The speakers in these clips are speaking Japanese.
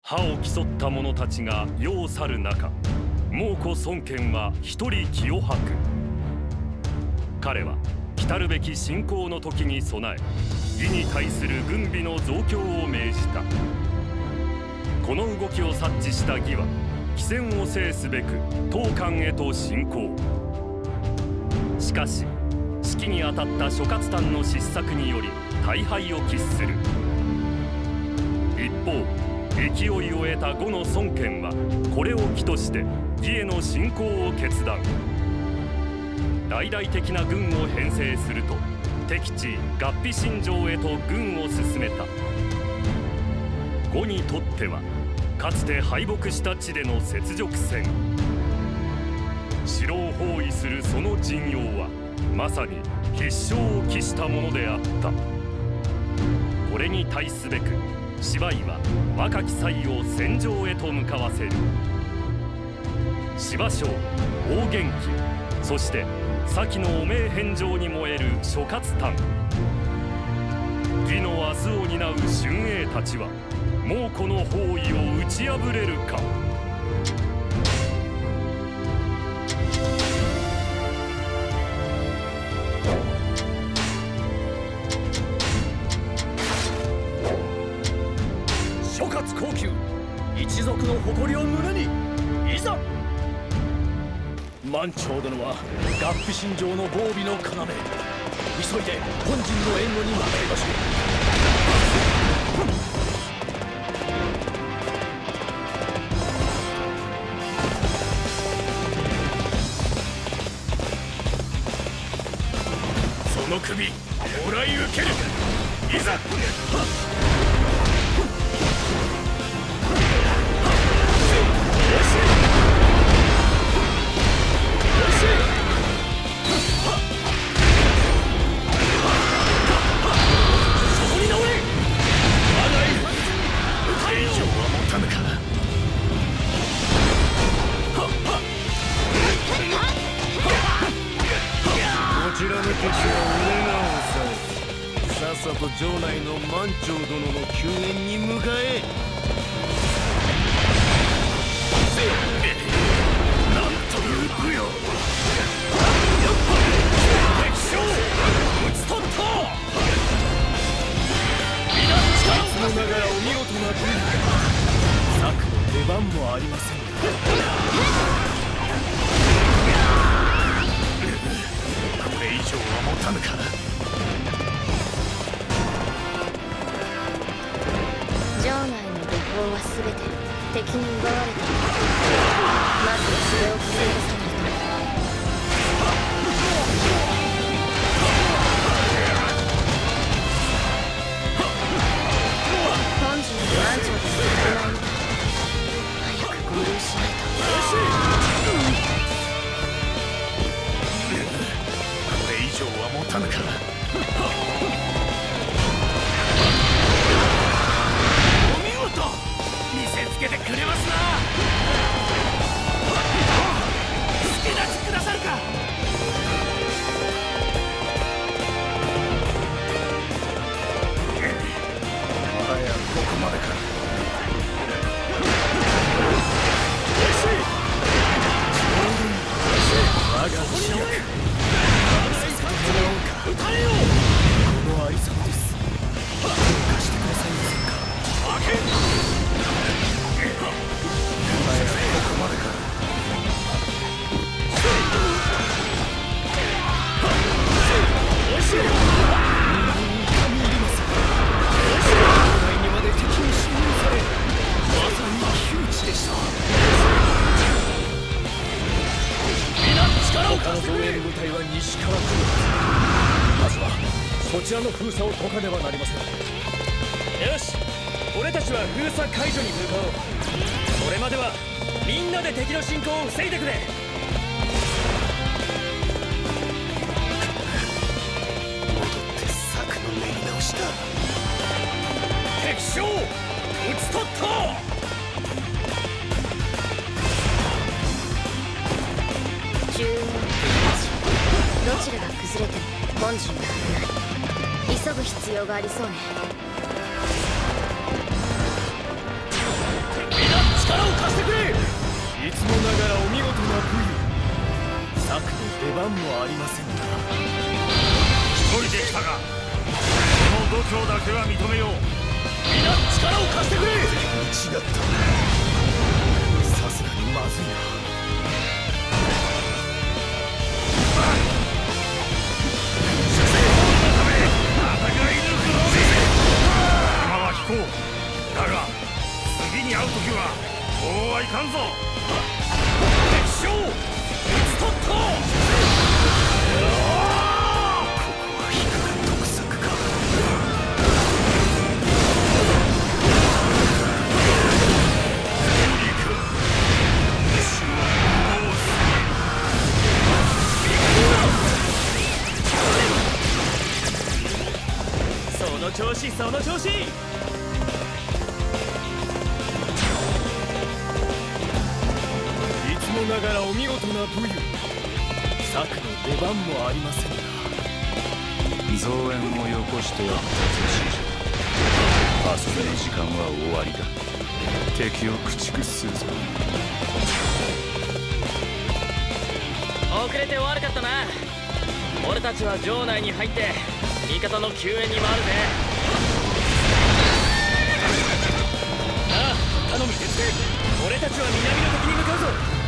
歯を競った者たちが世を去る中、蒙古孫権は一人気を吐く。彼は来るべき侵攻の時に備え、義に対する軍備の増強を命じた。この動きを察知した義は機戦を制すべく東漢へと進行。しかし指揮に当たった諸葛短の失策により大敗を喫する。一方、勢いを得た呉の孫権はこれを機として義への侵攻を決断。大々的な軍を編成すると敵地合肥新城へと軍を進めた。呉にとってはかつて敗北した地での雪辱戦。城を包囲するその陣容はまさに必勝を期したものであった。これに対すべく芝居は若き才を戦場へと向かわせる。芝将王元気、そして先の汚名返上に燃える諸葛短。義の明日を担う俊英たちは蒙古の包囲を打ち破れるか。 諸葛高級、一族の誇りを胸にいざ。満長殿は合肥新城の防備の要。急いで本陣の援護に向かいましょう。その首もらい受ける。いざ。 こちらの敵は俺が抑え、さっさと城内の満長殿の救援に向かえ。 なんという武よ。敵将討ち取った。皆力をいつもながらお見事な軍。策の出番もありません。これ以上は持たぬか。 城内の土砲は全て敵に奪われた。まずそれを防ぎさないと。本陣の安城です。早く合流しないと。 これ以上は持たぬか。お見事、見せつけてくれますな。助立ちくださるか。もはやここまでか。我が主役撃たれよう。このありさまです。どうかしてくださいませんか。負け。もはやここまでか。おいしい。神いります。城内にまで敵に侵入され、まさに窮地でした。他の増援部隊は西から来る。まずはこちらの封鎖を解かねばなりません。よし、俺たちは封鎖解除に向かおう。それまではみんなで敵の侵攻を防いでくれ。戻って策の練り直しだ。敵将討ち取った。 中央どちらが崩れても本陣は危ない。急ぐ必要がありそうね。 力を貸してくれ。いつもながらお見事な武勇。策の出番もありませんが。 一人で来たがこの度胸だけは認めよう。 皆力を貸してくれ。違った。さすがにまずいな。 今は引こう。だが次に会う時はこうはいかんぞ。敵将討ち取った。 その調子その調子。いつもながらお見事な武勇。策の出番もありませんが。 増援をよこしてやった年じゃ。遊びの時間は終わりだ。敵を駆逐するぞ。 遅れて悪かったな。俺たちは城内に入って味方の救援に回るぜ。ああ、頼む鉄兵。俺たちは南の敵に向かうぞ。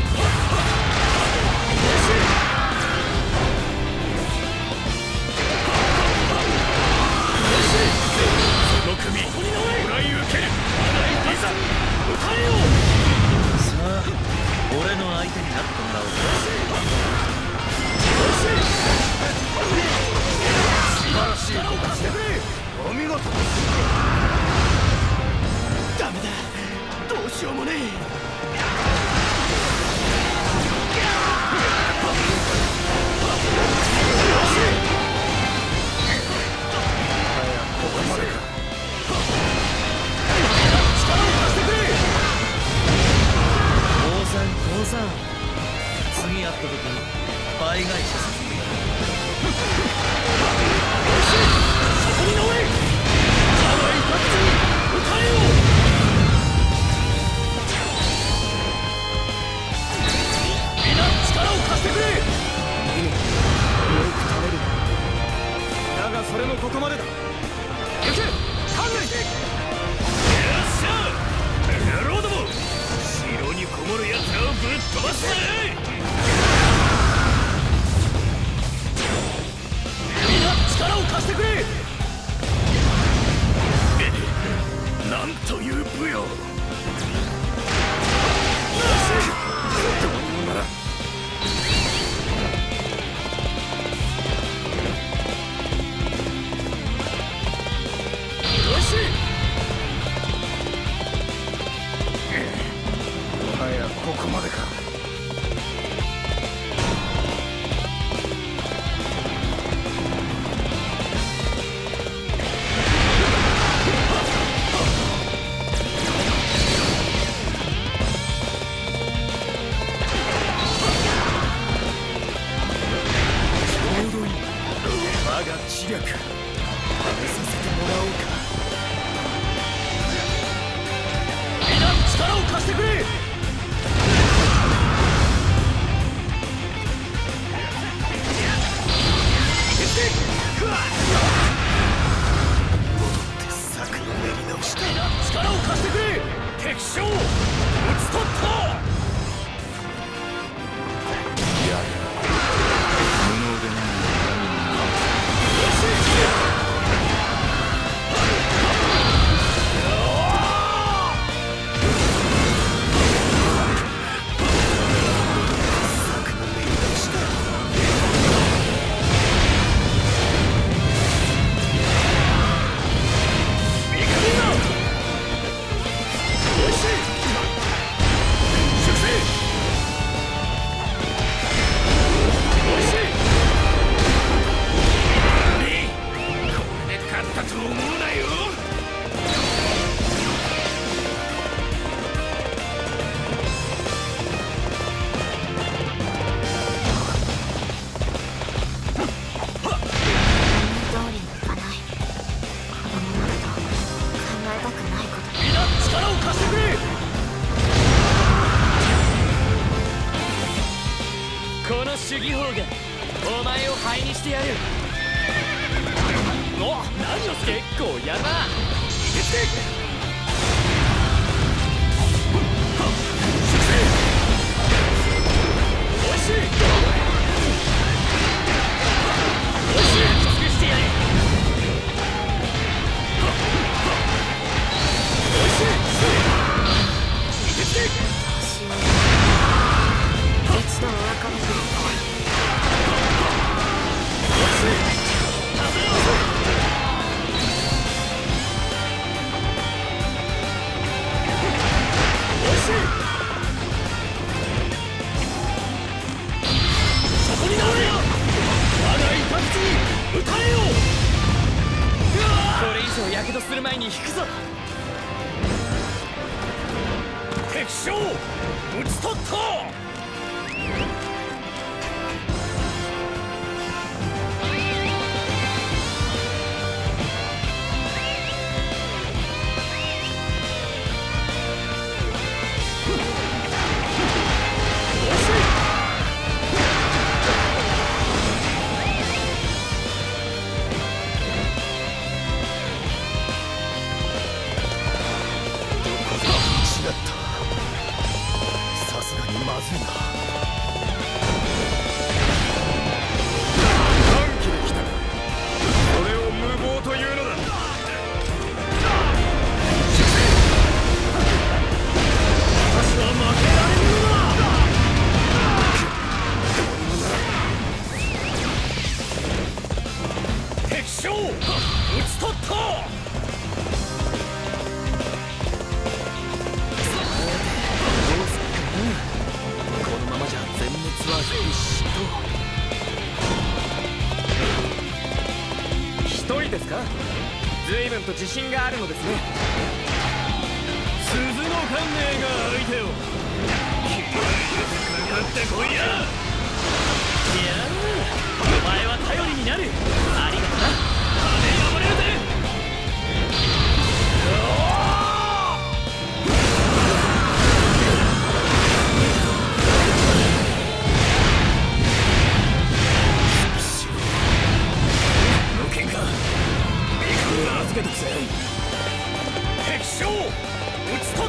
その組もらい受ける。いざ撃たれよう。さあ、俺の相手になってもらおう。素晴らしいことしてくれ。お見事。ダメだ、どうしようもねえ。ここまでか。力を貸してくれ。降参。次会った時倍返しさせてやる。そこに乗れ。ハワイ各地に撃たれよう。皆力を貸してくれ。よく食べる。だがそれもここまでだ。行け観念。よっしゃ野郎ども、城にこもる奴らをぶっ飛ばすぜ。力を貸してくれ。なんという武勇。どうにもならん。よし。もはやここまでか。知略試させてもらおうか。皆力を貸してくれ。戻って策の練り直しだ。皆力を貸してくれ。敵将討ち取った。 いや無能でない。力を貸してくれ。 主義法がお前を灰にしてやる。お、何を結構やるな。行けつけ。おいしい。おいしい。尽くしてやれ。おいしい。行けつけ。 一度お別れくれ。 おいしい。食べろ。おいしい。そこになれよ。我が痛口に歌えよ。これ以上やけどする前に引くぞ。敵将討ち取った。随分と自信があるのですね。鈴の観念が相手をかかってこいや。いやお前は頼りになる。ありがとな。金破れるぜ。預けとくぜ。敵将討ち取った。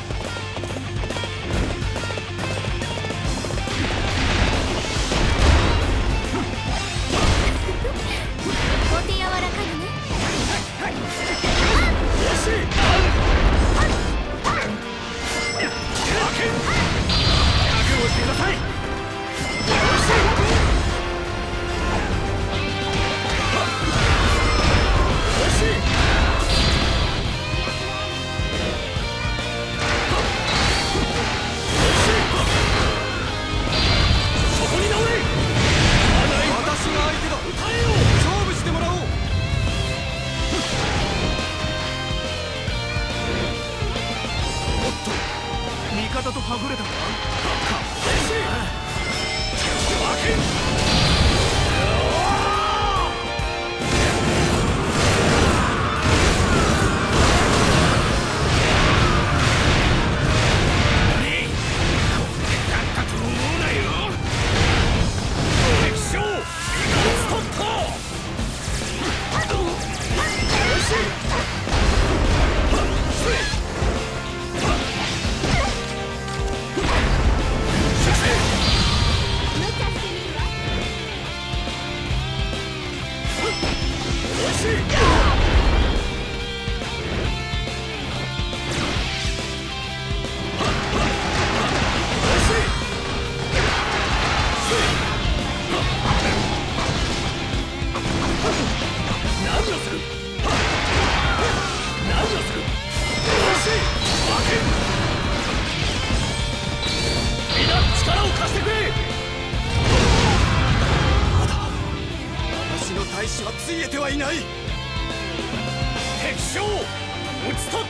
お手柔らかにね。 よし。覚悟してください。よし。味方とはぐれたか。大使はついえてはいない。敵将討ち取った。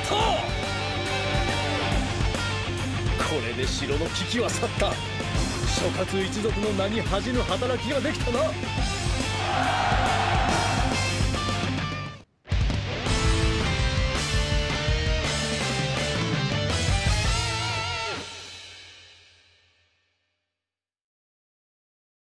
これで城の危機は去った。諸葛一族の名に恥じぬ働きができたな。